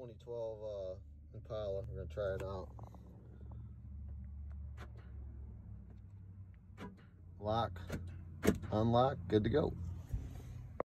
2012 Impala. We're gonna try it out. Lock, unlock, good to go.